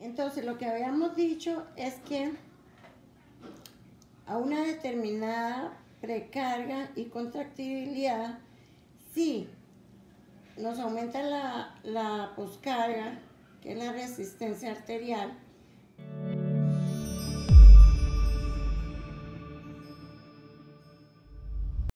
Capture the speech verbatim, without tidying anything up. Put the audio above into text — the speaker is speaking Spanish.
Entonces, lo que habíamos dicho es que a una determinada precarga y contractibilidad, si nos aumenta la, la poscarga, que es la resistencia arterial,